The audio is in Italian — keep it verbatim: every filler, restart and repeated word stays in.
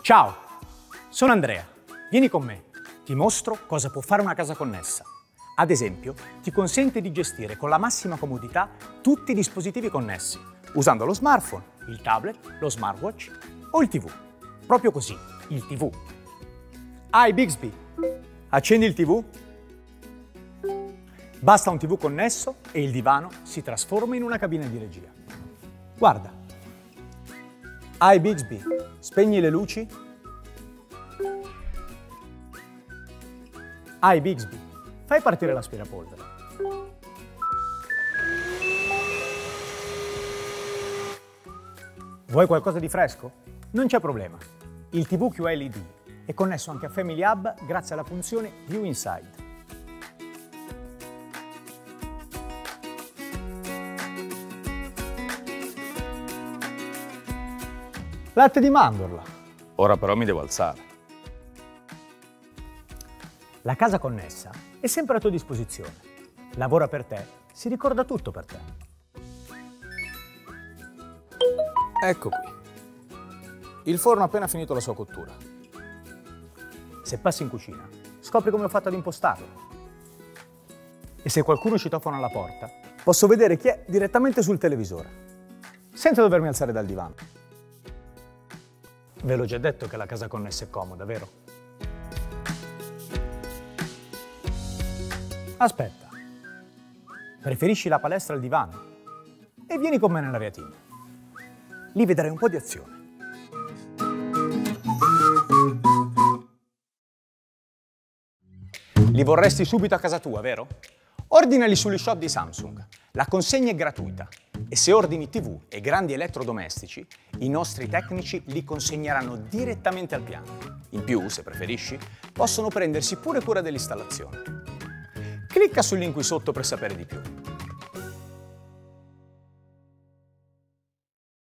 Ciao, sono Andrea. Vieni con me. Ti mostro cosa può fare una casa connessa. Ad esempio, ti consente di gestire con la massima comodità tutti i dispositivi connessi, usando lo smartphone, il tablet, lo smartwatch o il tivù. Proprio così, il tivù. Hai Bixby. Accendi il tivù. Basta un tivù connesso e il divano si trasforma in una cabina di regia. Guarda. Hai Bixby. Spegni le luci. Hai Bixby. Fai partire l'aspirapolvere. Vuoi qualcosa di fresco? Non c'è problema. Il tivù Q L E D è connesso anche a Family Hub grazie alla funzione View Inside. Latte di mandorla. Ora però mi devo alzare. La casa connessa è sempre a tua disposizione. Lavora per te, si ricorda tutto per te. Ecco qui. Il forno ha appena finito la sua cottura. Se passi in cucina, scopri come ho fatto ad impostarlo. E se qualcuno citofona alla porta, posso vedere chi è direttamente sul televisore, senza dovermi alzare dal divano. Ve l'ho già detto che la casa connessa è comoda, vero? Aspetta. Preferisci la palestra al divano? E vieni con me nell'aviatina. Lì vedrai un po' di azione. Li vorresti subito a casa tua, vero? Ordinali sugli shop di Samsung. La consegna è gratuita e se ordini tivù e grandi elettrodomestici, i nostri tecnici li consegneranno direttamente al piano. In più, se preferisci, possono prendersi pure cura dell'installazione. Clicca sul link qui sotto per sapere di più.